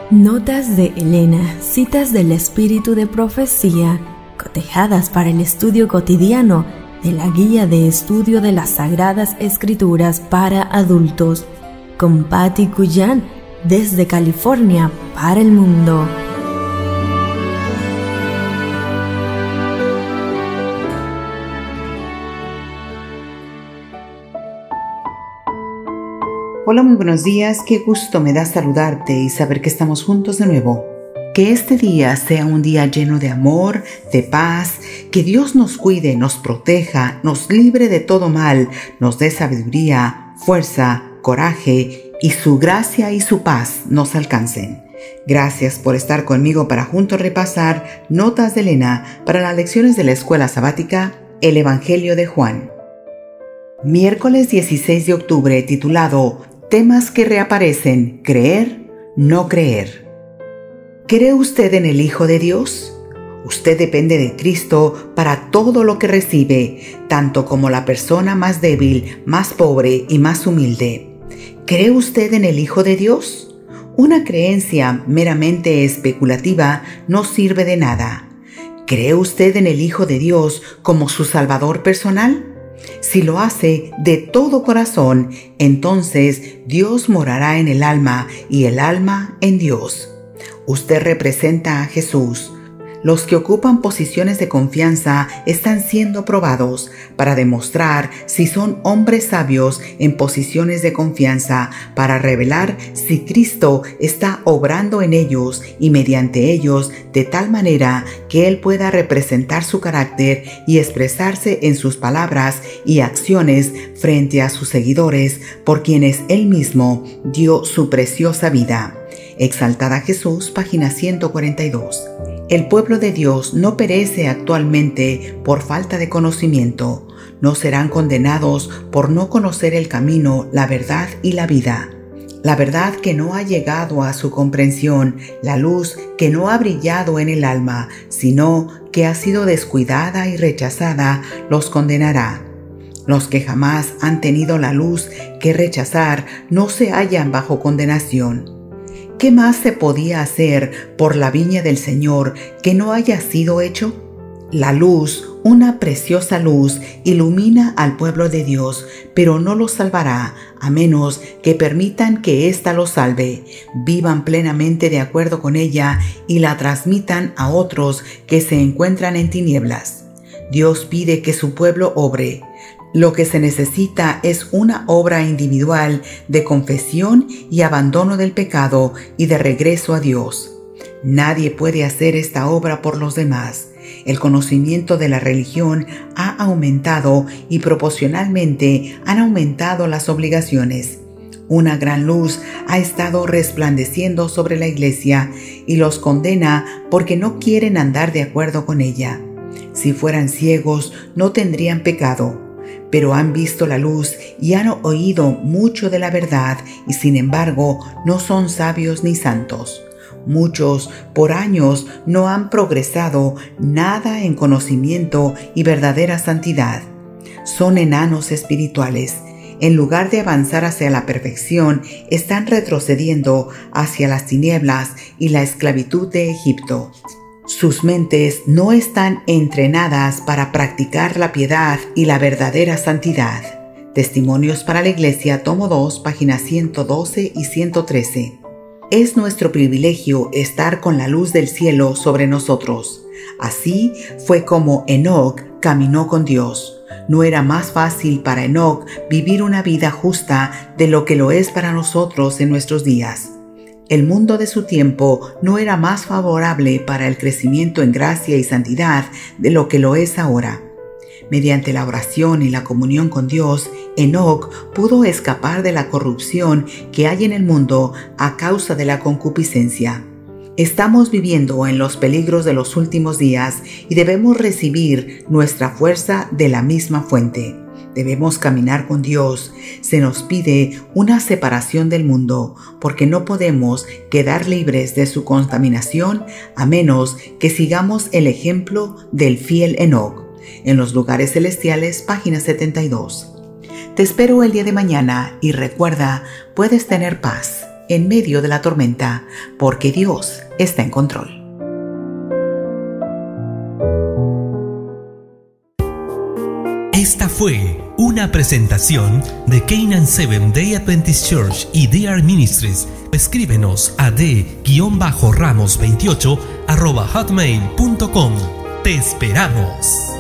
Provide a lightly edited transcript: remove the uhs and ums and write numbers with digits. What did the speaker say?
Notas de Elena, citas del espíritu de profecía, cotejadas para el estudio cotidiano de la Guía de Estudio de las Sagradas Escrituras para Adultos, con Patti Cuyan, desde California para el mundo. Hola, muy buenos días, qué gusto me da saludarte y saber que estamos juntos de nuevo. Que este día sea un día lleno de amor, de paz, que Dios nos cuide, nos proteja, nos libre de todo mal, nos dé sabiduría, fuerza, coraje y su gracia y su paz nos alcancen. Gracias por estar conmigo para juntos repasar Notas de Elena para las lecciones de la Escuela Sabática, el Evangelio de Juan. Miércoles 16 de octubre, titulado Temas que reaparecen, creer, no creer. ¿Cree usted en el Hijo de Dios? Usted depende de Cristo para todo lo que recibe, tanto como la persona más débil, más pobre y más humilde. ¿Cree usted en el Hijo de Dios? Una creencia meramente especulativa no sirve de nada. ¿Cree usted en el Hijo de Dios como su Salvador personal? Si lo hace de todo corazón, entonces Dios morará en el alma y el alma en Dios. Usted representa a Jesús. Los que ocupan posiciones de confianza están siendo probados para demostrar si son hombres sabios en posiciones de confianza, para revelar si Cristo está obrando en ellos y mediante ellos de tal manera que Él pueda representar su carácter y expresarse en sus palabras y acciones frente a sus seguidores, por quienes Él mismo dio su preciosa vida. Exaltada Jesús, página 142. El pueblo de Dios no perece actualmente por falta de conocimiento. No serán condenados por no conocer el camino, la verdad y la vida. La verdad que no ha llegado a su comprensión, la luz que no ha brillado en el alma, sino que ha sido descuidada y rechazada, los condenará. Los que jamás han tenido la luz que rechazar no se hallan bajo condenación. ¿Qué más se podía hacer por la viña del Señor que no haya sido hecho? La luz, una preciosa luz, ilumina al pueblo de Dios, pero no los salvará, a menos que permitan que ésta los salve, vivan plenamente de acuerdo con ella y la transmitan a otros que se encuentran en tinieblas. Dios pide que su pueblo obre. Lo que se necesita es una obra individual de confesión y abandono del pecado y de regreso a Dios. Nadie puede hacer esta obra por los demás. El conocimiento de la religión ha aumentado y proporcionalmente han aumentado las obligaciones. Una gran luz ha estado resplandeciendo sobre la iglesia y los condena porque no quieren andar de acuerdo con ella. Si fueran ciegos, no tendrían pecado. Pero han visto la luz y han oído mucho de la verdad y sin embargo no son sabios ni santos. Muchos por años no han progresado nada en conocimiento y verdadera santidad. Son enanos espirituales. En lugar de avanzar hacia la perfección, están retrocediendo hacia las tinieblas y la esclavitud de Egipto. Sus mentes no están entrenadas para practicar la piedad y la verdadera santidad. Testimonios para la Iglesia, tomo 2, páginas 112 y 113. Es nuestro privilegio estar con la luz del cielo sobre nosotros. Así fue como Enoc caminó con Dios. No era más fácil para Enoc vivir una vida justa de lo que lo es para nosotros en nuestros días. El mundo de su tiempo no era más favorable para el crecimiento en gracia y santidad de lo que lo es ahora. Mediante la oración y la comunión con Dios, Enoc pudo escapar de la corrupción que hay en el mundo a causa de la concupiscencia. Estamos viviendo en los peligros de los últimos días y debemos recibir nuestra fuerza de la misma fuente. Debemos caminar con Dios. Se nos pide una separación del mundo, porque no podemos quedar libres de su contaminación a menos que sigamos el ejemplo del fiel Enoc. En los lugares celestiales, página 72. Te espero el día de mañana y recuerda, puedes tener paz en medio de la tormenta, porque Dios está en control. Esta fue una presentación de Canaan Seventh Day Adventist Church y DR Ministries. Escríbenos a d-ramos28@hotmail.com. Te esperamos.